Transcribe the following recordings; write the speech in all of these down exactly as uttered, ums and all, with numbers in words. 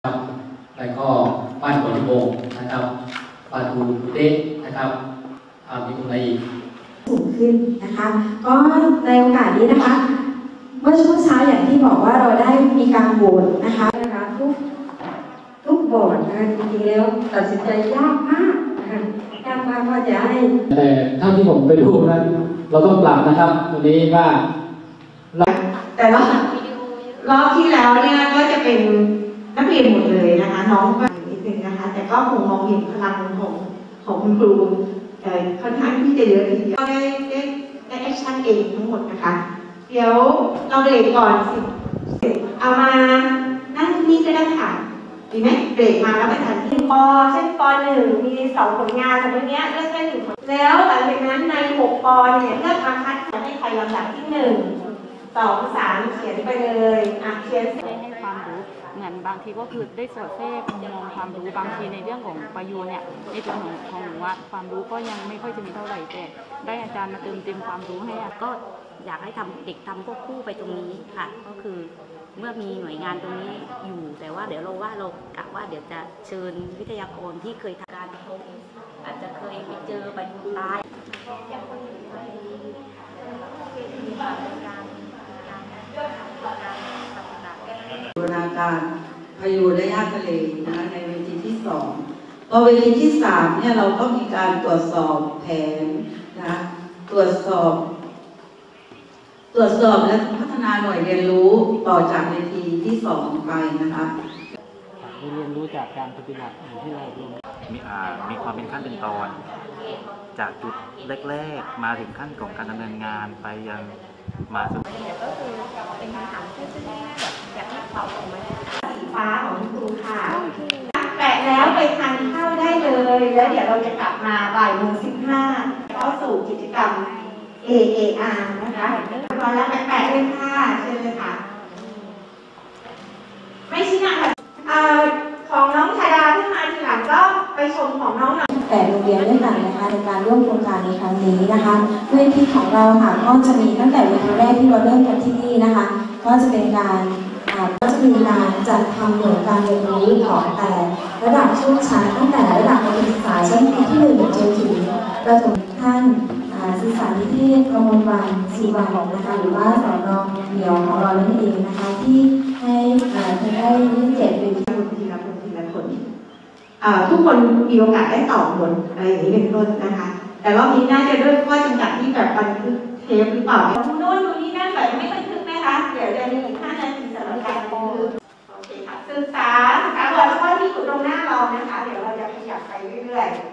ครับแล้วก็บ้านหัวลำโพงนะครับปาทูเดะนะครับมีอะไรอีกสูงขึ้นนะคะก็ในโอกาสนี้นะคะเมื่อช่วงเช้าอย่างที่บอกว่าเราได้มีการโหวตนะคะนะคะทุกทุกบอร์ดนะจริงๆแล้วตัดสินใจยากมากนะคะยากมากว่าจะให้แต่เท่าที่ผมไปดูนั้นเราต้องปรับนะครับตัวนี้ว่าแต่รอบรอบที่แล้วเนี่ยก็จะเป็นนักเรียนหมดเลยนะคะน้องก็นิดนึงนะคะแต่ก็คงมองเห็นพลังของของคุณครูค่อนข้างที่จะเยอะทีเดียวก็ได้ได้ได้แอคชั่นเองทั้งหมดนะคะเดี๋ยวเราเบรกก่อนสิเอามานั่งนี่ก็ได้ค่ะดีไหมเบรกมาแล้วไปทานที่ปเช่นปหนึ่งมีสองผลงานแต่เมื่อกี้เลือกแค่หนึ่งแล้วหลังจากนั้นในหกปเนี่ยเลือกมาคัดให้ใครลำดับที่หนึ่งสองสามเขียนไปเลยอ่ะเขียนให้ความรู้เหมือนบางทีก็คือได้สอดแทรกมองความรู้บางทีในเรื่องของประโยชน์เนี่ยในตัวของของหนูว่าความรู้ก็ยังไม่ค่อยจะมีเท่าไหร่แต่ได้อาจารย์มาเติมเต็มความรู้ให้ก็อยากให้ทำเด็กทำควบคู่ไปตรงนี้ค่ะก็คือเมื่อมีหน่วยงานตรงนี้อยู่แต่ว่าเดี๋ยวเราว่าเรากะว่าเดี๋ยวจะเชิญวิทยากรที่เคยทำการพบอาจจะเคยไปเจอใบบุญตายบูรณาการพายุระยะทะเลนะในเวทีที่สองพอเวทีที่สามเนี่ยเราก็มีการตรวจสอบแผนนะตรวจสอบ ตรวจสอบและพัฒนาหน่วยเรียนรู้ต่อจากเวทีที่สองไปนะคะเรียนรู้จากการปฏิบัติที่เราลงมีอ่ามีความเป็นขั้นเป็นตอนจากจุดแรกๆมาถึงขั้นของการดำเนินงานไปยังมาสุดก็คือเป็นคำถามที่จะได้แบบอยากให้ตอบออกมาสีฟ้าของครูค่ะแปะแล้วไปทานข้าวได้เลยแล้วเดี๋ยวเราจะกลับมาบ่ายโมงสิบห้าเข้าสู่กิจกรรม เอ เอ อาร์ นะคะตอนแล้วแปะเลยค่ะเชิญเลยค่ะไม่ใช่นะคะของน้องธาดาที่มาทีหลังก็ไปชมของน้องแต่โรงเรียนด้วยกันนะคะในการร่วมโครงการในครั้งนี้นะคะเวทีของเราค่ะก็จะมีตั้งแต่เวทีแรกที่เราเริ่มกันที่นี่นะคะก็จะเป็นการก็จะมีการจัดทำหน่วยการเรียนรู้ของแต่ระดับช่วงชั้นตั้งแต่ระดับการศึกษาชั้นปีที่หนึ่งจนถึงประถมขั้นศึกษานิเทศกมลวันศิวะนะคะหรือว่าสอนอเดียวของเรานั่นเองนะคะที่ให้ให้ได้เจ็ดเป็นทีละคนทีละคนทุกคนมีโอกาสได้ตอบหมดอะไรอย่างนี้เป็นต้นนะคะแต่รอบนี้น่าจะด้วยข้อจำกัดที่แบบบันทึกเทปหรือเปล่าดูโน้นดูนี่นั่นแบบไม่บันทึกไหมคะเดี๋ยวจะมีอีกห้านาทีสำหรับการบันทึกโอเคค่ะศึกษาศึกษาหัวข้อที่อยู่ตรงหน้าเรานะคะเดี๋ยวเราจะขยับไปเรื่อยๆ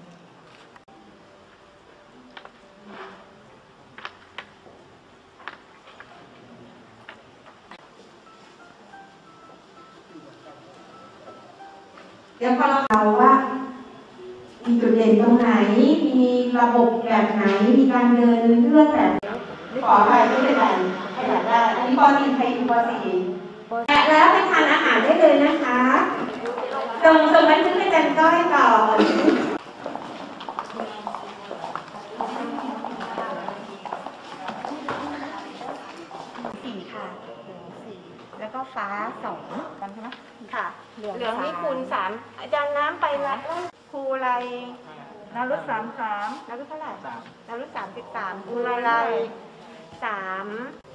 เดี๋ยวพอเราว่ามีจุดเด่นตรงไหนมีระบบแบบไหนมีการเดินเรื่องแบบขออะไรไม่เป็นไรขยับได้อันนี้ปอสี่ใครอยู่ปอสี่แต่แล้วไปทานอาหารได้เลยนะคะส่งส่งบันทึกให้จันก้อยก่อนสี่ค่ะสี่แล้วก็ฟ้าสองกันใช่ไหมค่ะเหลืองนี่คูณสามอาจารย์น้ำไปแล้วครูอะไรนารุสามสามนารุเท่าไหร่นารุสามสิบสามครูอะไรสาม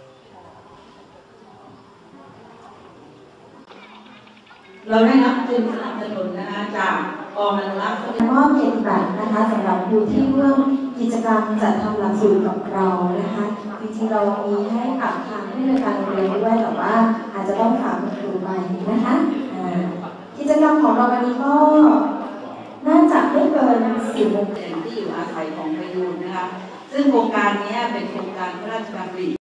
เราได้รับทุนสนับสนุนนะคะจากกองอนุรักษ์มอบเกียรติบัตรนะคะสำหรับครูที่ร่วมกิจกรรมจัดทำหลักสูตรกับเรานะคะจริงๆเรามีให้กับทางผู้ในการเรียนด้วยแต่ว่าอาจจะต้องฝากครูไปนะคะกิจกรรมของเราวันนี้ก็น่าจะไม่เกินสิบโมงที่อยู่อาศัยของพายุนะคะซึ่งโครงการนี้เป็นโครงการพระราชดำริ